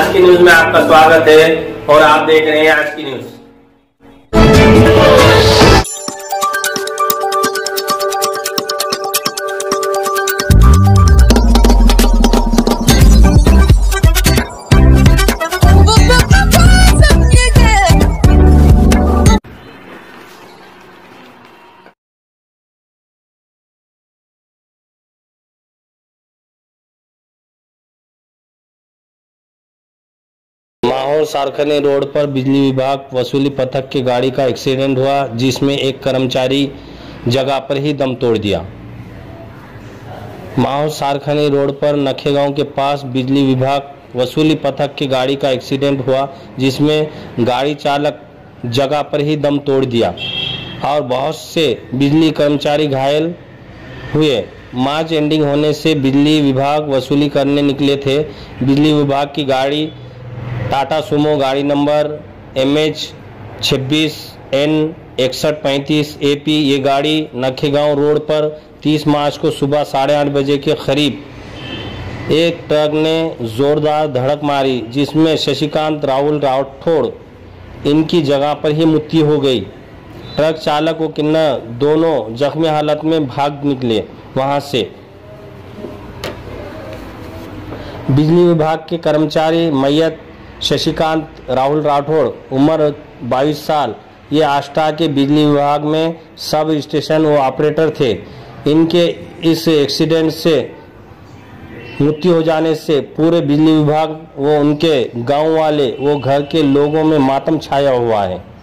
आज की न्यूज में आपका स्वागत है और आप देख रहे हैं आज की न्यूज। माहौर सारखने रोड पर बिजली विभाग वसूली पथक की गाड़ी का एक्सीडेंट हुआ, जिसमें एक कर्मचारी जगह पर ही दम तोड़ दिया। माहौर सारखने रोड पर नखेगांव के पास बिजली विभाग वसूली पथक की गाड़ी का एक्सीडेंट हुआ, जिसमें गाड़ी चालक जगह पर ही दम तोड़ दिया और बहुत से बिजली कर्मचारी घायल हुए। मार्च एंडिंग होने से बिजली विभाग वसूली करने निकले थे। बिजली विभाग की गाड़ी टाटा सुमो गाड़ी नंबर MH26N6135 AP, ये गाड़ी नखेगांव रोड पर 30 मार्च को सुबह 8:30 बजे के करीब एक ट्रक ने जोरदार धड़क मारी, जिसमें शशिकांत राहुल राठौड़ इनकी जगह पर ही मृत्यु हो गई। ट्रक चालक व किन्नर दोनों जख्मी हालत में भाग निकले वहां से। बिजली विभाग के कर्मचारी मयत शशिकांत राहुल राठौड़ उम्र 22 साल, ये आष्टा के बिजली विभाग में सब स्टेशन व ऑपरेटर थे। इनके इस एक्सीडेंट से मृत्यु हो जाने से पूरे बिजली विभाग व उनके गांव वाले व घर के लोगों में मातम छाया हुआ है।